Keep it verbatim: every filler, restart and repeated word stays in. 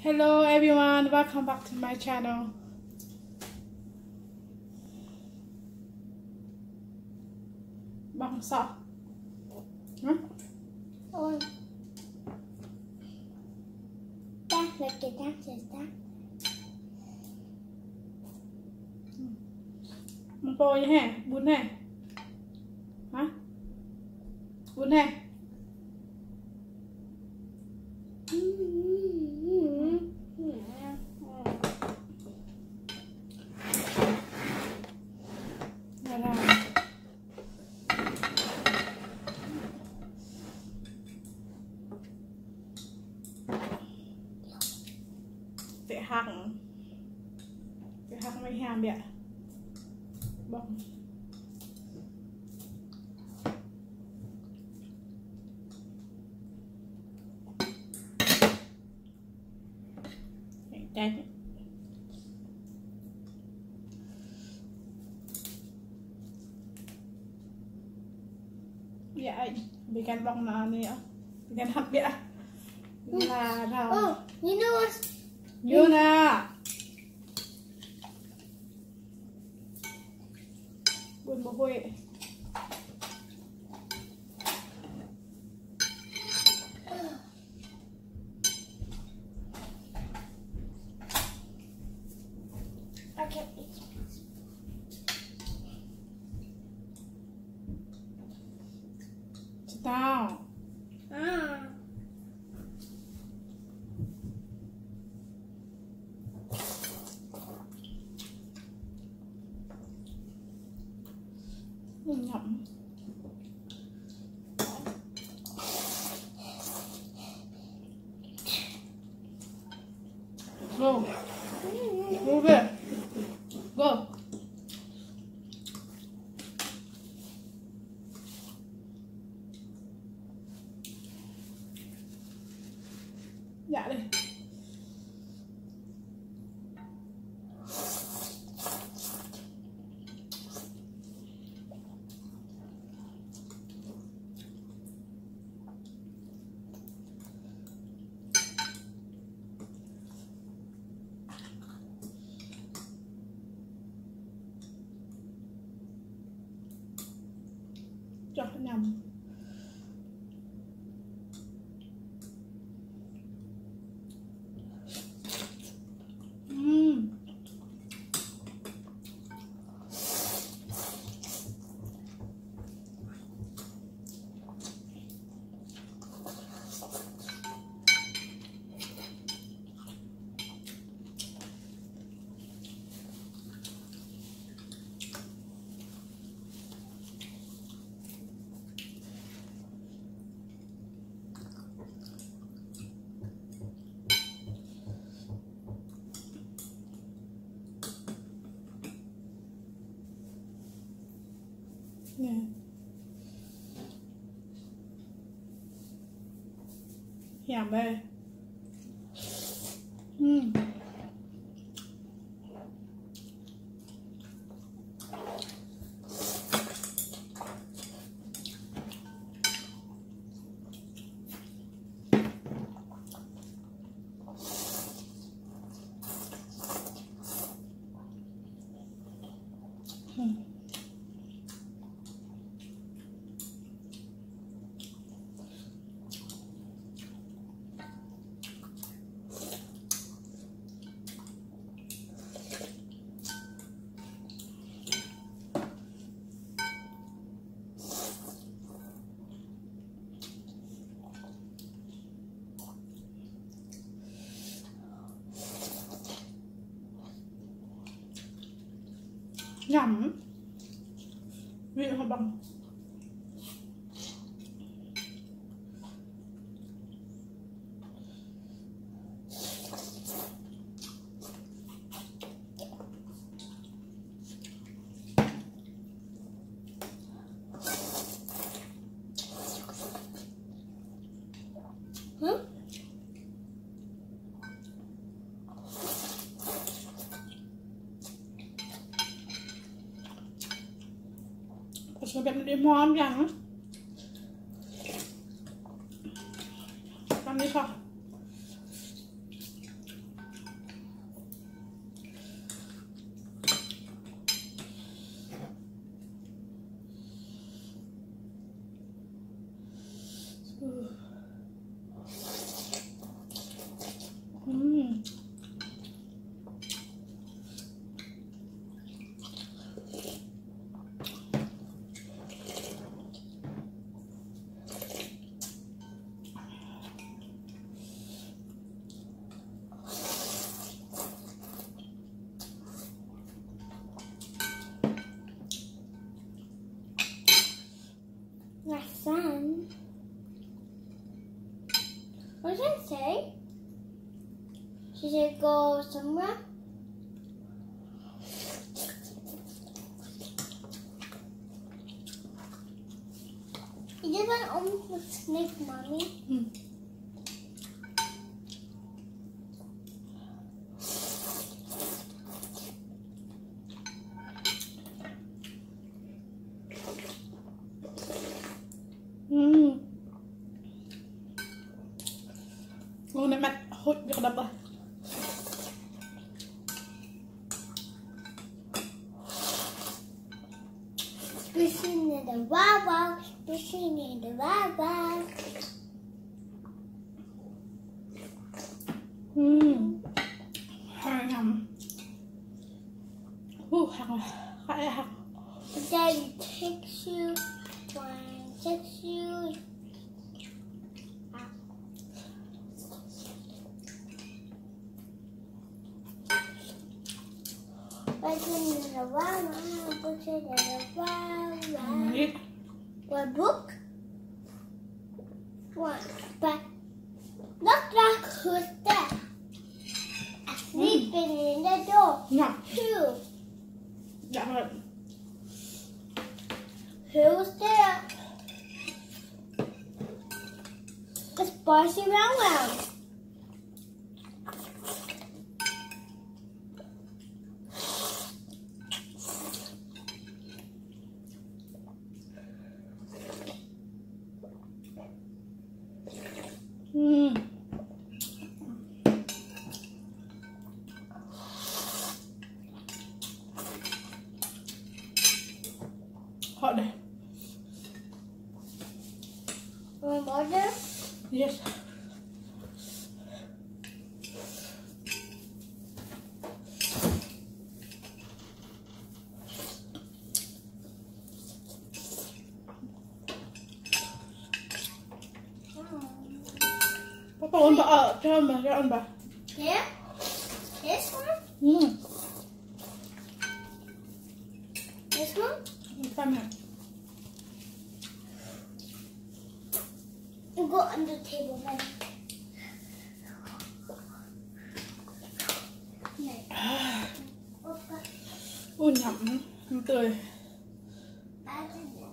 Hello everyone, welcome back to my channel. Bằng sao? Hả? Ôi. Tác là cái tác là tác. Mong po vậy ha, bún nè. Hả? Bún nè. Để hăng để hăng mấy hàm vậy bông chanh dạ bikin bông nào nữa bikin hấp vậy là rau. Oh, you know what? Yuna. Bún bò Huế. Okay. Tao. Ah. Nhậm. Go. Move it. Go. Dạ đi. Cho nó nhầm. Uhm. Nè. Hẻm đây. Uhm. Uhm. Nhầm vị họ bằng Huh? Sao biết đi mòn chẳng á. Ăn đi sao? Should I go somewhere? Is this one almost a snake, Mommy? Ừ. Ừ. Ngon này mặt hút cho đập rồi. Fishing in the water, fishing in the water. Ừ. Hai ngầm. Uh, hạt này, khai hạt. Daddy takes you, one takes you. Fishing in the water, fishing in the water. Biết. What book? One, but look like who's there? Sleeping in the door. Ngậm. Two. Dạ rồi. Who's there? It's Bossy Round Round. Ừ. Hot đây. Want water? Yes. Papa ăn bà ở cho ăn bà cho ăn bà. Here? This one? Ừ. This one? Cam này. You go under the table, man. Ui nhậm, tươi. I didn't.